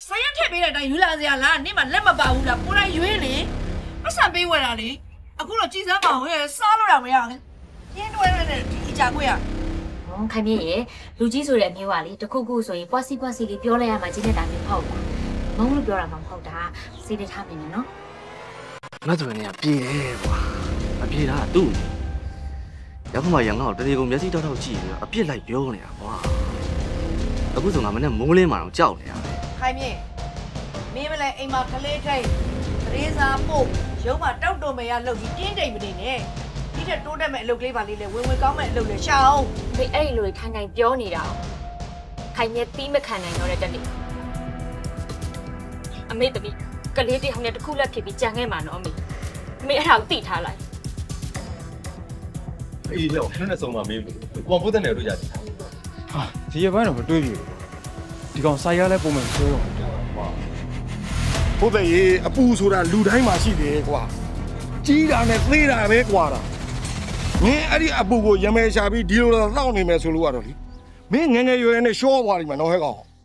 ဆိုင်ရထည့်ပေးတဲ့အတိုင်းယူလာစရာလားနင့်မလက်မပါဘူးလားကိုယ်တိုင်ရွေးလေပတ်စံပေးဝယ်တာလေအခုတော့ကြည်စမ်းမအောင်ရဲ့စားလို့ရမရလဲပြင်းတွဲနဲ့ဒီအကြခွေးရခိုင်မြင့်ရေလူကြီးဆိုတဲ့အမျိုးကလေတခုခုဆိုရင်ပွားစီလေးပြောလိုက်ရမှကျင်းနေတာမျိုးဟုတ်ပါမုံလို့ပြောတာမှမဟုတ်တာစိတ်တထားနေနော်ငါတို့နေကပြေးတယ်ကွာမပြေးတာသူ့ရောက်ခမရငါ့ကိုတရေကုန်မျက်စိတောက်တောက်ကြည့်ပြီးတော့အပြစ်လိုက်ပြောနေတာကွာအခုဆိုငါမနဲ့မိုးလင်းမှတော့ကြောက်နေတာပဲခိုင်မြင့်မင်းမလဲအိမ်မှာကလေးထိတ်တရေစာပို့ရုံးမှာတောက်တုံမရလုပ်ပြီးပြင်းတိမ်မနေနဲ့ဒီထက်တိုးတက်မဲ့အလုပ်ကလေးပါလေးလေဝင်ကောင်းမဲ့အလုပ်လေရှာအောင်မေအဲ့ဒီလိုထိုင်ပြောနေတာခိုင်မြင့်တီးမခံနိုင်တော့တဲ့တက်လေအမေတမီးကလေးတယောက်နဲ့တခုလက်ဖြစ်ပြီးကြံခဲ့မှာနော်အမေအဲ့ဒါကိုသိထားလိုက်အေးတော့ခဏနဲ့ဆုံးမမေးဘူးကိုပိုးတဲ့နယ်တို့ရတယ်ဟာဒီရပိုင်းတော့မတွေးပြီဒီကောင်ဆိုင်ရလဲပုံမှန်ဆိုးတော့ကွာဟုတ်တယ်ရေအပူဆိုတာလူတိုင်းမှာရှိတယ်ကွာကြီးတာနဲ့သေးတာပဲကွာတာမင်းအဲ့ဒီအပူကိုရမဲရှာပြီးဒီလိုတော့တောက်နေမယ်ဆိုလို့ကတော့လေမင်းငငယ်ရွယ်နဲ့ရှော့သွားလိမ့်မယ်နော်ဟဲ့ကောင်